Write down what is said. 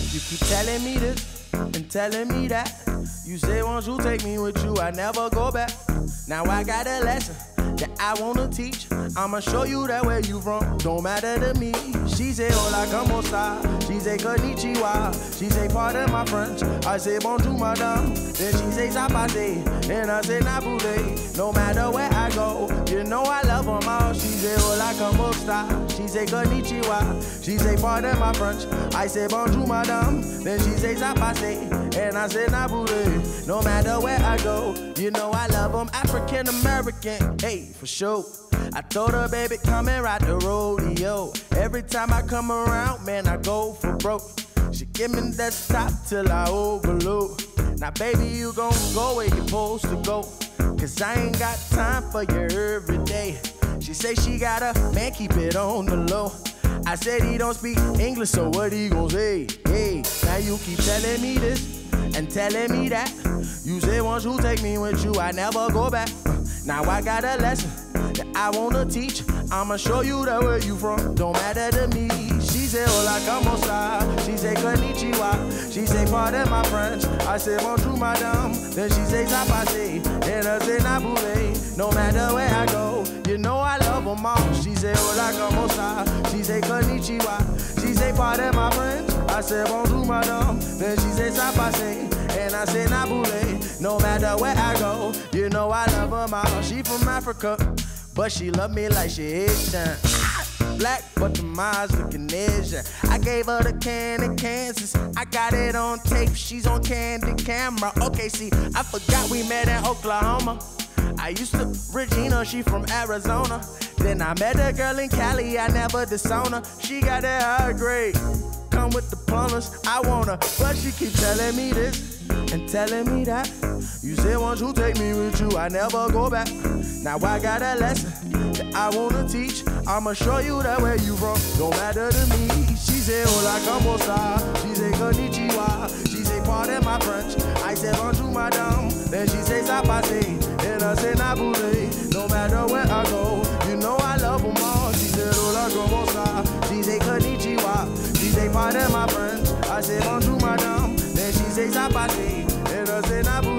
You keep telling me this and telling me that. You say once you take me with you, I never go back. Now I got a lesson that I wanna teach. I'ma show you that where you from don't matter to me. She say hola como esta. She say konnichiwa. She say pardon my French. I say bonjour madame. Then she say zapate. And I say nabule. No matter where I go, you know I love them all. She say hola como esta. She say konnichiwa. She say pardon my French. I say bonjour madame. Then she say zapate. And I say nabule. No matter where I go, you know I love them. African American, hey, for sure. I told her, baby, come and ride the rodeo. Every time I come around, man, I go for broke. She give me that stop till I overload. Now, baby, you gon' go where you supposed to go. Cause I ain't got time for you every day. She say she got a man, keep it on the low. I said he don't speak English, so what he gon' say? Hey, now you keep telling me this and telling me that. You say once you take me with you, I never go back. Now I got a lesson that I wanna teach. I'ma show you that where you from don't matter to me. She say hola como esta. She say konnichiwa. She say pardon my French. I say bonjour madame. Then she say zapate. And I say nabule. No matter where I go, you know I love them all. She say hola como esta. She say konnichiwa. She say pardon my French. I say bonjour madame. Then she say zapate. And I say nabule. No matter where I go, you know I love them all. She from Africa, but she love me like she Asian. Black, but the eyes looking Asian. I gave her the can in Kansas. I got it on tape, she's on candid camera. Okay, see, I forgot we met in Oklahoma. I used to Regina, she from Arizona. Then I met a girl in Cali, I never disown her. She got that high grade, come with the plumbers, I want her. But she keep telling me this and telling me that. You say once you take me with you, I never go back. Now I got a lesson that I wanna teach. I'ma show you that where you from don't matter to me. She say hola como esta. She say konnichiwa. She say pardon my French. I say bonjour madame. Then she say zapate. And I say nabule. No matter where I go, you know I love them all. She say hola como esta. She say konnichiwa. She say pardon my French. I say bonjour madame. Then she say zapate. And I say nabule.